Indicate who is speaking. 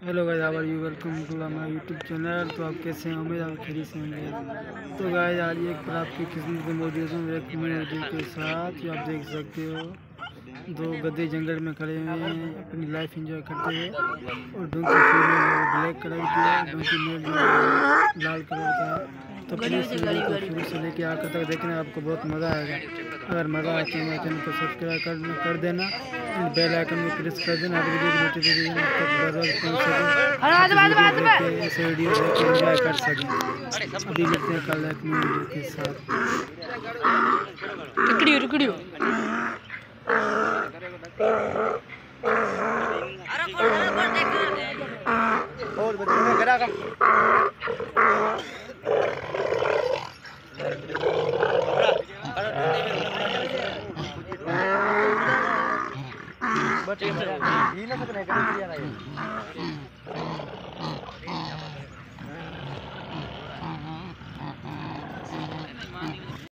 Speaker 1: Hello guys, how are you, welcome to my YouTube channel. तो आप कैसे हैं? उम्मीद आप खैरियत से होंगे। तो गाइस, आज एक बार आपकी किस्मत से मौजूद हूँ एक वीडियो के साथ। जो आप देख सकते हो, दो गधे जंगल में खड़े हुए हैं अपनी लाइफ एंजॉय करते हुए। और डोंकी फीमेल ब्लैक कलर की है, डोंकी मेल जो लाल कलर का है। तो प्लीज़ वीडियो को शुरू से लेकर आखिर तक देखना, आपको बहुत मज़ा आएगा। अगर मज़ा आए तो मेरे चैनल को सब्सक्राइब कर देना एंड बेल आइकन में प्रेस कर देना, हर वीडियो की नोटिफिकेशन आप तक बर पहुँच सके, ऐसे वीडियो देख के एंजॉय कर सकें। अभी मिलते हैं कल एक नई वीडियो के साथ।